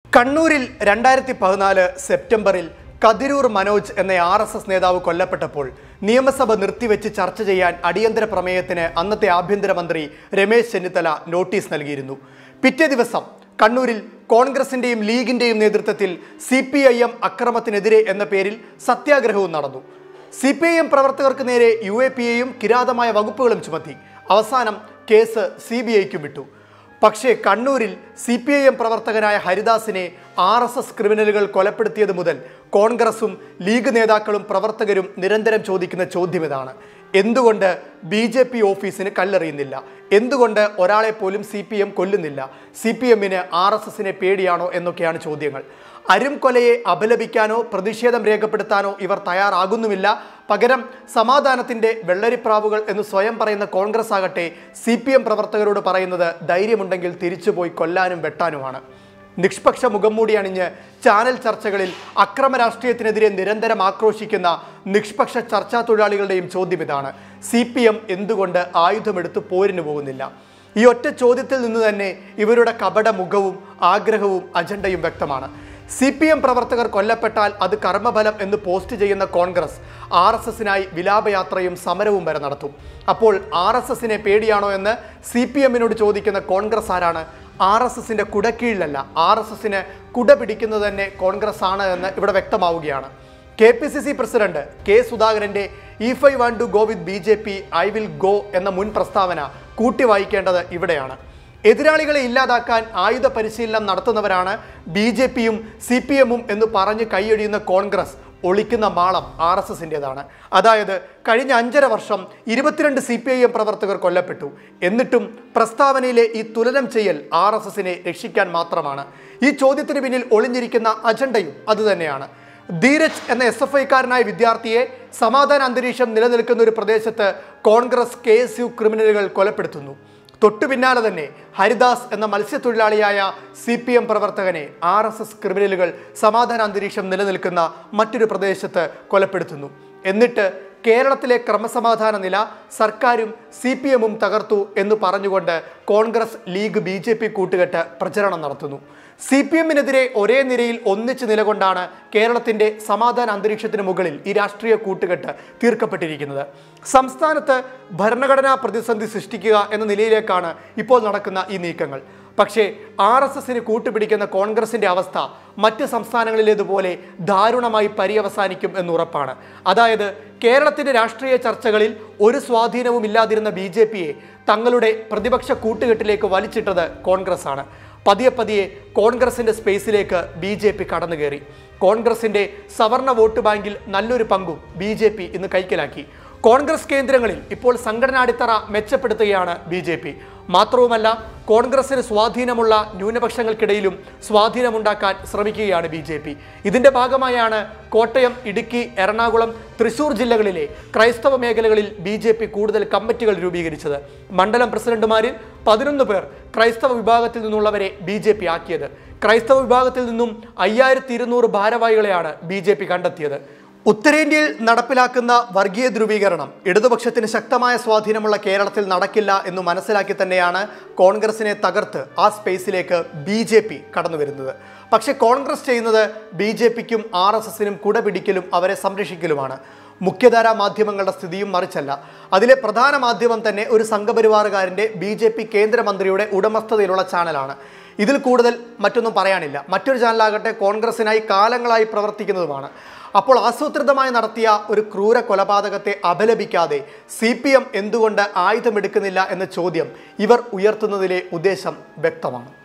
കണ്ണൂരിൽ 2014 സെപ്റ്റംബറിൽ കതിരൂർ മനോജ് എന്ന RSS നേതാവ് കൊല്ലപ്പെട്ടപ്പോൾ നിയമസഭ നിർത്തിവെച്ച് ചർച്ച ചെയ്യാൻ അടിയന്തര പ്രമേയത്തിന് അന്നത്തെ ആഭ്യന്തരമന്ത്രി രമേശ് ചെന്നിത്തല നോട്ടീസ് നൽകിയിരുന്നു. പിറ്റേ ദിവസം കണ്ണൂരിൽ കോൺഗ്രസിന്റെയും ലീഗിന്റെയും നേതൃത്വത്തിൽ CPIM അക്രമത്തിനെതിരെ എന്ന പേരിൽ സത്യാഗ്രഹവും നടന്നു. CPIM പ്രവർത്തകർക്ക് നേരെ UAPയെയും കിരാതമായ വകുപ്പുകളും ചുമത്തി. അവസാനം കേസ് CBIക്കും വിട്ടു. പക്ഷേ കണ്ണൂരിൽ CPIM പ്രവർത്തകനായ ഹരിദാസിനെ RSS ക്രിമിനലുകൾ കൊലപ്പെടുത്തിയത് മുതൽ കോൺഗ്രസും ലീഗ് നേതാക്കളും പ്രവർത്തകരും നിരന്തരം ചോദിക്കുന്ന ചോദ്യം ഇതാണ്: എന്തുകൊണ്ട് BJP ഓഫീസിന് കല്ലെറിയുന്നില്ല? എന്തുകൊണ്ട് ഒരാളെ പോലും CPM കൊല്ലുന്നില്ല? CPMന് RSSനെ പേടിയാണോ എന്നൊക്കെയാണ് ചോദ്യങ്ങൾ. അരും കൊലയെ അപലപിക്കാനോ പ്രതിഷേധം രേഖപ്പെടുത്താനോ ഇവർ തയ്യാറാകുന്നുമില്ല. പകരം സമാധാനത്തിൻ്റെ വെള്ളരിപ്രാവുകൾ എന്ന് സ്വയം പറയുന്ന കോൺഗ്രസ് ആകട്ടെ CPM പ്രവർത്തകരോട് പറയുന്നത് ധൈര്യമുണ്ടെങ്കിൽ തിരിച്ചുപോയി കൊല്ലാനും വെട്ടാനുമാണ്. നിഷ്പക്ഷ മുഖംമൂടി അണിഞ്ഞ് ചാനൽ ചർച്ചകളിൽ അക്രമ രാഷ്ട്രീയത്തിനെതിരെ നിരന്തരം ആക്രോശിക്കുന്ന നിഷ്പക്ഷ ചർച്ചാ തൊഴിലാളികളുടെയും ചോദ്യം ഇതാണ്: CPM എന്തുകൊണ്ട് ആയുധമെടുത്ത് പോരിന് പോകുന്നില്ല? ഈ ഒറ്റ ചോദ്യത്തിൽ നിന്ന് തന്നെ ഇവരുടെ കപട മുഖവും ആഗ്രഹവും അജണ്ടയും വ്യക്തമാണ്. CPM പ്രവർത്തകർ കൊല്ലപ്പെട്ടാൽ അത് കർമ്മഫലം എന്ന് പോസ്റ്റ് ചെയ്യുന്ന കോൺഗ്രസ് RSSനായി വിലാപയാത്രയും സമരവും വരെ നടത്തും. അപ്പോൾ RSSനെ പേടിയാണോ എന്ന് CPMനോട് ചോദിക്കുന്ന കോൺഗ്രസ് ആരാണ്? RSSന്റെ കുടക്കീഴിലല്ല, RSSന് കുട പിടിക്കുന്നത് തന്നെ കോൺഗ്രസ് ആണ് എന്ന് ഇവിടെ വ്യക്തമാവുകയാണ്. KPCC പ്രസിഡന്റ് K സുധാകരന്റെ "If I want to go with BJP, I will go" എന്ന മുൻ പ്രസ്താവന കൂട്ടി വായിക്കേണ്ടത് ഇവിടെയാണ്. എതിരാളികളെ ഇല്ലാതാക്കാൻ ആയുധ പരിശീലനം നടത്തുന്നവരാണ് BJPയും CPMും എന്ന് പറഞ്ഞ് കൈയൊഴിയുന്ന കോൺഗ്രസ് ഒളിക്കുന്ന മാളം RSSൻ്റെതാണ്. അതായത് കഴിഞ്ഞ 5.5 വർഷം 22 CPIM പ്രവർത്തകർ കൊല്ലപ്പെട്ടു. എന്നിട്ടും പ്രസ്താവനയിലെ ഈ തുലനം ചെയ്യൽ RSSനെ രക്ഷിക്കാൻ മാത്രമാണ്. ഈ ചോദ്യത്തിന് പിന്നിൽ ഒളിഞ്ഞിരിക്കുന്ന അജണ്ടയും അതുതന്നെയാണ്. ധീരജ് എന്ന SFIക്കാരനായ വിദ്യാർത്ഥിയെ സമാധാന അന്തരീക്ഷം നിലനിൽക്കുന്ന ഒരു പ്രദേശത്ത് കോൺഗ്രസ് KSU ക്രിമിനലുകൾ കൊലപ്പെടുത്തുന്നു. തൊട്ടു പിന്നാലെ തന്നെ ഹരിദാസ് എന്ന മത്സ്യത്തൊഴിലാളിയായ CPM പ്രവർത്തകനെ RSS ക്രിമിനലുകൾ സമാധാന അന്തരീക്ഷം നിലനിൽക്കുന്ന മറ്റൊരു പ്രദേശത്ത് കൊലപ്പെടുത്തുന്നു. എന്നിട്ട് കേരളത്തിലെ ക്രമസമാധാന നില സർക്കാരും CPMും തകർത്തു എന്ന് പറഞ്ഞുകൊണ്ട് കോൺഗ്രസ് ലീഗ് BJP കൂട്ടുകെട്ട് പ്രചരണം നടത്തുന്നു. CPMനെതിരെ ഒരേ നിരയിൽ ഒന്നിച്ച് നിലകൊണ്ടാണ് കേരളത്തിൻ്റെ സമാധാന അന്തരീക്ഷത്തിന് മുകളിൽ ഈ രാഷ്ട്രീയ കൂട്ടുകെട്ട് തീർക്കപ്പെട്ടിരിക്കുന്നത്. സംസ്ഥാനത്ത് ഭരണഘടനാ പ്രതിസന്ധി സൃഷ്ടിക്കുക എന്ന നിലയിലേക്കാണ് ഇപ്പോൾ നടക്കുന്ന ഈ നീക്കങ്ങൾ. പക്ഷേ RSSന് കൂട്ടുപിടിക്കുന്ന കോൺഗ്രസിൻ്റെ അവസ്ഥ മറ്റ് സംസ്ഥാനങ്ങളിലേതുപോലെ ദാരുണമായി പര്യവസാനിക്കും എന്നുറപ്പാണ്. അതായത് കേരളത്തിൻ്റെ രാഷ്ട്രീയ ചർച്ചകളിൽ ഒരു സ്വാധീനവും ഇല്ലാതിരുന്ന BJPയെ തങ്ങളുടെ പ്രതിപക്ഷ കൂട്ടുകെട്ടിലേക്ക് വലിച്ചിട്ടത് കോൺഗ്രസ് ആണ്. പതിയെ പതിയെ കോൺഗ്രസിൻ്റെ സ്പേസിലേക്ക് BJP കടന്നു കയറി. കോൺഗ്രസിൻ്റെ സവർണ വോട്ട് ബാങ്കിൽ നല്ലൊരു പങ്കും BJP ഇന്ന് കൈക്കലാക്കി. കോൺഗ്രസ് കേന്ദ്രങ്ങളിൽ ഇപ്പോൾ സംഘടനാടിത്തറ മെച്ചപ്പെടുത്തുകയാണ് BJP. മാത്രവുമല്ല, കോൺഗ്രസിന് സ്വാധീനമുള്ള ന്യൂനപക്ഷങ്ങൾക്കിടയിലും സ്വാധീനമുണ്ടാക്കാൻ ശ്രമിക്കുകയാണ് BJP. ഇതിൻ്റെ ഭാഗമായാണ് കോട്ടയം, ഇടുക്കി, എറണാകുളം, തൃശൂർ ജില്ലകളിലെ ക്രൈസ്തവ മേഖലകളിൽ BJP കൂടുതൽ കമ്മിറ്റികൾ രൂപീകരിച്ചത്. മണ്ഡലം പ്രസിഡന്റുമാരിൽ 11 പേർ ക്രൈസ്തവ വിഭാഗത്തിൽ നിന്നുള്ളവരെ BJP ആക്കിയത്. ക്രൈസ്തവ വിഭാഗത്തിൽ നിന്നും 5200 ഭാരവാഹികളെയാണ് BJP കണ്ടെത്തിയത്. ഉത്തരേന്ത്യയിൽ നടപ്പിലാക്കുന്ന വർഗീയ ധ്രുവീകരണം ഇടതുപക്ഷത്തിന് ശക്തമായ സ്വാധീനമുള്ള കേരളത്തിൽ നടക്കില്ല എന്ന് മനസ്സിലാക്കി തന്നെയാണ് കോൺഗ്രസിനെ തകർത്ത് ആ സ്പേസിലേക്ക് BJP കടന്നു വരുന്നത്. പക്ഷേ കോൺഗ്രസ് ചെയ്യുന്നത് BJPക്കും RSSനും കുടപിടിക്കലും അവരെ സംരക്ഷിക്കലുമാണ്. മുഖ്യധാരാ മാധ്യമങ്ങളുടെ സ്ഥിതിയും മറിച്ചല്ല. അതിലെ പ്രധാന മാധ്യമം തന്നെ ഒരു സംഘപരിവാറുകാരൻ്റെ BJP കേന്ദ്രമന്ത്രിയുടെ ഉടമസ്ഥതയിലുള്ള ചാനലാണ്. ഇതിൽ കൂടുതൽ മറ്റൊന്നും പറയാനില്ല. മറ്റൊരു ചാനലാകട്ടെ കോൺഗ്രസിനായി കാലങ്ങളായി പ്രവർത്തിക്കുന്നതുമാണ്. അപ്പോൾ ആസൂത്രിതമായി നടത്തിയ ഒരു ക്രൂര കൊലപാതകത്തെ അപലപിക്കാതെ CPM എന്തുകൊണ്ട് ആയുധമെടുക്കുന്നില്ല എന്ന ചോദ്യം ഇവർ ഉയർത്തുന്നതിലെ ഉദ്ദേശം വ്യക്തമാണ്.